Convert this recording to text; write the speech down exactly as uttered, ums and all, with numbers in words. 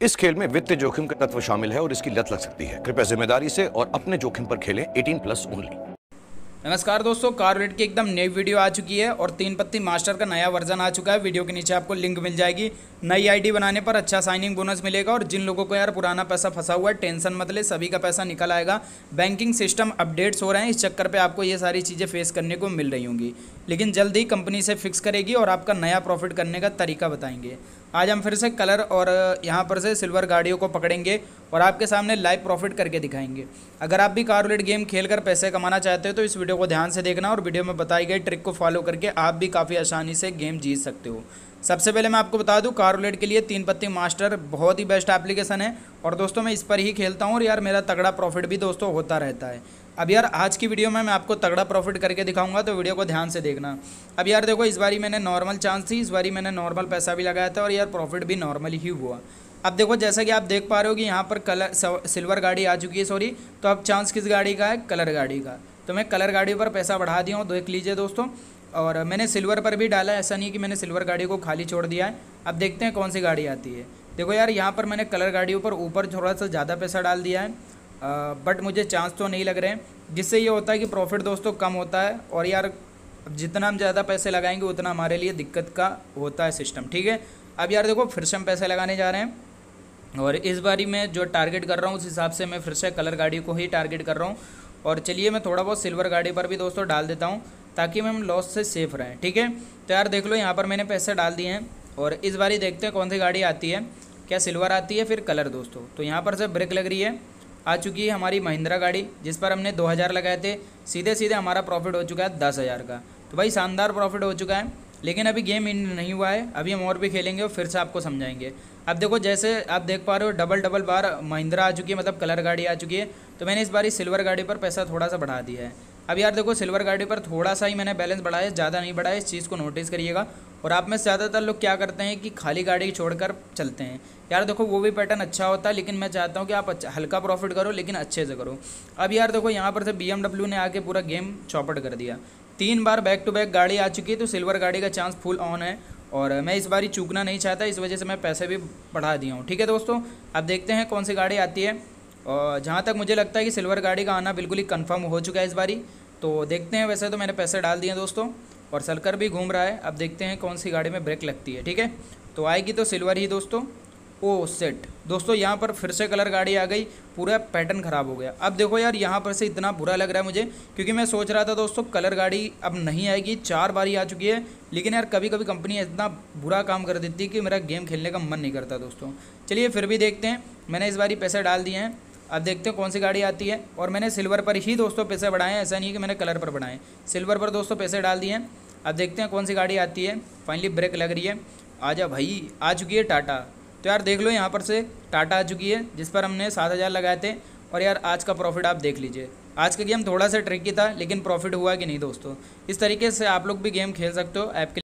इस खेल में वित्तीय जोखिम का तत्व शामिल है और इसकी लत लग सकती है। कृपया जिम्मेदारी से और अपने जोखिम पर खेलें। अठारह प्लस ओनली। नमस्कार दोस्तों, कार रेट की एकदम नई वीडियो आ चुकी है और तीन पत्ती मास्टर का नया वर्जन आ चुका है। वीडियो के नीचे आपको लिंक मिल जाएगी। नई आईडी बनाने पर अच्छा साइनिंग बोनस मिलेगा और जिन लोगों को यार पुराना पैसा फंसा हुआ है, टेंशन मत ले, सभी का पैसा निकल आएगा। बैंकिंग सिस्टम अपडेट्स हो रहे हैं, इस चक्कर पे आपको ये सारी चीज़ें फेस करने को मिल रही होंगी, लेकिन जल्द ही कंपनी से फिक्स करेगी और आपका नया प्रॉफिट करने का तरीका बताएंगे। आज हम फिर से कलर और यहाँ पर से सिल्वर गाड़ियों को पकड़ेंगे और आपके सामने लाइव प्रॉफिट करके दिखाएंगे। अगर आप भी कार रूलेट गेम खेलकर पैसे कमाना चाहते हो तो इस वीडियो को ध्यान से देखना और वीडियो में बताई गई ट्रिक को फॉलो करके आप भी काफ़ी आसानी से गेम जीत सकते हो। सबसे पहले मैं आपको बता दूं, कार रूलेट के लिए तीन पत्ती मास्टर बहुत ही बेस्ट एप्लीकेशन है और दोस्तों मैं इस पर ही खेलता हूँ और यार मेरा तगड़ा प्रॉफिट भी दोस्तों होता रहता है। अब यार आज की वीडियो में मैं आपको तगड़ा प्रॉफिट करके दिखाऊंगा, तो वीडियो को ध्यान से देखना। अब यार देखो, इस बारी मैंने नॉर्मल चांस थी, इस बारी मैंने नॉर्मल पैसा भी लगाया था और यार प्रॉफिट भी नॉर्मल ही हुआ। अब देखो, जैसा कि आप देख पा रहे हो कि यहाँ पर कलर सिल्वर गाड़ी आ चुकी है, सॉरी। तो अब चांस किस गाड़ी का है? कलर गाड़ी का। तो मैं कलर गाड़ी पर पैसा बढ़ा दिया हूँ, देख लीजिए दोस्तों। और मैंने सिल्वर पर भी डाला है, ऐसा नहीं कि मैंने सिल्वर गाड़ी को खाली छोड़ दिया है। अब देखते हैं कौन सी गाड़ी आती है। देखो यार, यहाँ पर मैंने कलर गाड़ियों पर ऊपर थोड़ा सा ज़्यादा पैसा डाल दिया है, बट मुझे चांस तो नहीं लग रहे हैं, जिससे ये होता है कि प्रॉफिट दोस्तों कम होता है। और यार जितना हम ज़्यादा पैसे लगाएंगे उतना हमारे लिए दिक्कत का होता है सिस्टम, ठीक है। अब यार देखो, फिर से हम पैसे लगाने जा रहे हैं और इस बारी मैं जो टारगेट कर रहा हूँ उस हिसाब से मैं फिर से कलर गाड़ी को ही टारगेट कर रहा हूँ। और चलिए मैं थोड़ा बहुत सिल्वर गाड़ी पर भी दोस्तों डाल देता हूँ ताकि हम लॉस से सेफ रहें, ठीक है। तो यार देख लो, यहाँ पर मैंने पैसे डाल दिए हैं और इस बारी देखते हैं कौन सी गाड़ी आती है, क्या सिल्वर आती है फिर कलर दोस्तों। तो यहाँ पर से ब्रेक लग रही है, आ चुकी है हमारी महिंद्रा गाड़ी जिस पर हमने दो हज़ार लगाए थे। सीधे सीधे हमारा प्रॉफिट हो चुका है दस हज़ार का। तो भाई शानदार प्रॉफिट हो चुका है, लेकिन अभी गेम इन नहीं हुआ है, अभी हम और भी खेलेंगे और फिर से आपको समझाएंगे। अब देखो, जैसे आप देख पा रहे हो डबल डबल बार महिंद्रा आ चुकी है, मतलब कलर गाड़ी आ चुकी है। तो मैंने इस बारी सिल्वर गाड़ी पर पैसा थोड़ा सा बढ़ा दिया है। अब यार देखो, सिल्वर गाड़ी पर थोड़ा सा ही मैंने बैलेंस बढ़ाया, ज़्यादा नहीं बढ़ाया, इस चीज़ को नोटिस करिएगा। और आप में से ज़्यादातर लोग क्या करते हैं कि खाली गाड़ी छोड़कर चलते हैं। यार देखो, वो भी पैटर्न अच्छा होता है, लेकिन मैं चाहता हूँ कि आप अच्छा हल्का प्रॉफिट करो लेकिन अच्छे से करो। अब यार देखो, यहाँ पर से बी एम डब्ल्यू ने आके पूरा गेम चौपट कर दिया। तीन बार बैक टू बैक गाड़ी आ चुकी है, तो सिल्वर गाड़ी का चांस फुल ऑन है और मैं इस बारी चूकना नहीं चाहता, इस वजह से मैं पैसे भी बढ़ा दिया हूँ, ठीक है दोस्तों। अब देखते हैं कौन सी गाड़ी आती है। और जहाँ तक मुझे लगता है कि सिल्वर गाड़ी का आना बिल्कुल ही कंफर्म हो चुका है इस बारी, तो देखते हैं। वैसे तो मैंने पैसे डाल दिए दोस्तों और सलकर भी घूम रहा है। अब देखते हैं कौन सी गाड़ी में ब्रेक लगती है, ठीक है। तो आएगी तो सिल्वर ही दोस्तों। ओ सेट दोस्तों, यहाँ पर फिर से कलर गाड़ी आ गई, पूरा पैटर्न ख़राब हो गया। अब देखो यार, यहाँ पर से इतना बुरा लग रहा है मुझे, क्योंकि मैं सोच रहा था दोस्तों कलर गाड़ी अब नहीं आएगी, चार बारी आ चुकी है। लेकिन यार कभी कभी कंपनी इतना बुरा काम कर देती है कि मेरा गेम खेलने का मन नहीं करता दोस्तों। चलिए फिर भी देखते हैं, मैंने इस बारी पैसे डाल दिए हैं। अब देखते हैं कौन सी गाड़ी आती है। और मैंने सिल्वर पर ही दोस्तों पैसे बढ़ाए हैं, ऐसा नहीं है कि मैंने कलर पर बढ़ाए, सिल्वर पर दोस्तों पैसे डाल दिए हैं। अब देखते हैं कौन सी गाड़ी आती है। फाइनली ब्रेक लग रही है, आजा भाई, आ चुकी है टाटा। तो यार देख लो, यहाँ पर से टाटा आ चुकी है जिस पर हमने सात हज़ार लगाए थे। और यार आज का प्रॉफिट आप देख लीजिए। आज का गेम थोड़ा सा ट्रिकी था, लेकिन प्रॉफिट हुआ कि नहीं दोस्तों। इस तरीके से आप लोग भी गेम खेल सकते हो। ऐप के